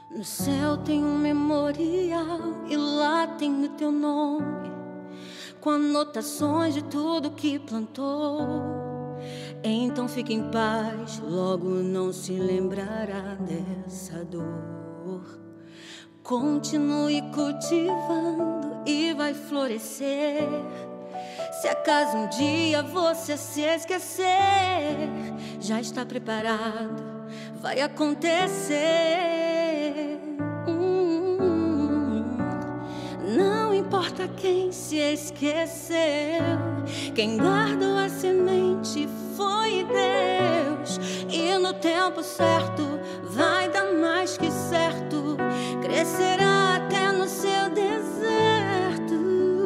No céu tem um memorial e lá tem o teu nome, com anotações de tudo que plantou. Então fique em paz, logo não se lembrará dessa dor. Continue cultivando e vai florescer. Se acaso um dia você se esquecer, já está preparado, vai acontecer. Não importa quem se esqueceu, quem guardou a semente foi Deus. E no tempo certo vai dar mais que certo, crescerá até no seu deserto.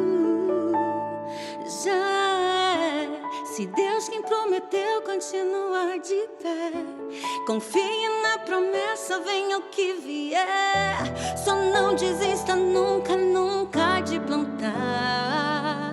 Já é, se Deus quem prometeu continua de pé, confie na promessa, venha o que vier. Só não desista nunca, nunca de plantar.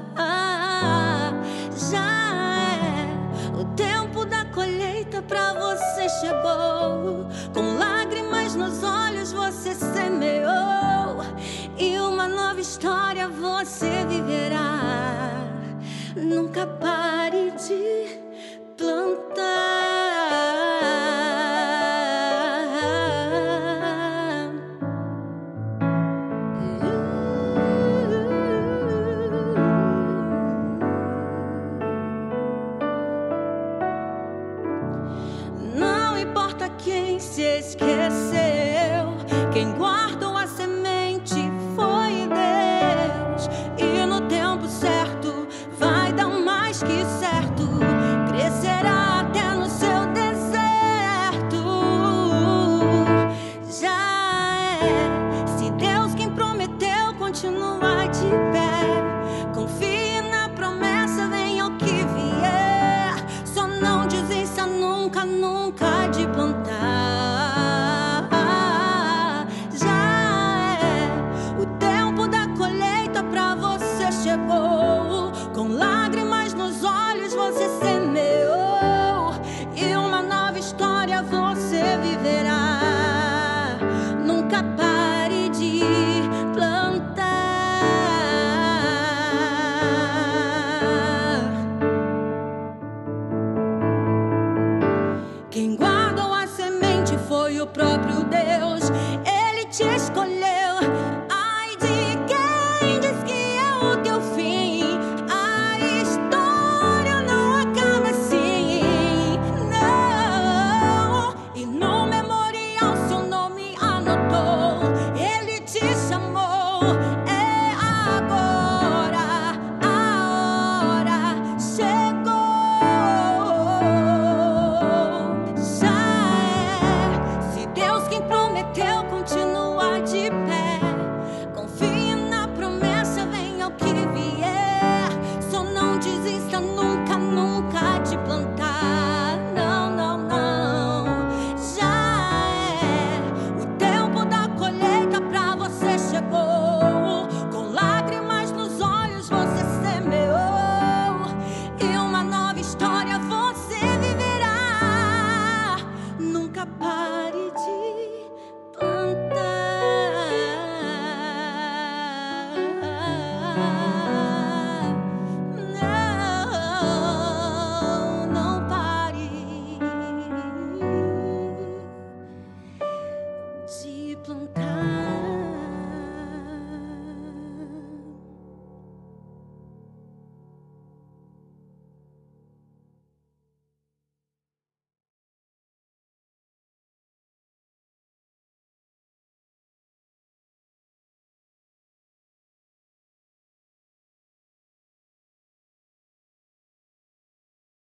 Já é, o tempo da colheita pra você chegou. Com lágrimas nos olhos você semeou, e uma nova história você viverá. Nunca pare de plantar. Não importa quem se esqueceu, quem guardou a semente foi Deus. E no tempo certo vai dar mais que certo, crescerá até no seu deserto. Já é, se Deus quem prometeu continua de pé, confie na promessa, venha o que vier. Só não desista nunca, nunca de plantar. Já é, o tempo da colheita pra você chegou. Com lágrimas nos olhos você semeou, e uma nova história você viverá. Nunca pare de plantar. Quem guardou a semente foi o próprio Deus. Ele te escolheu.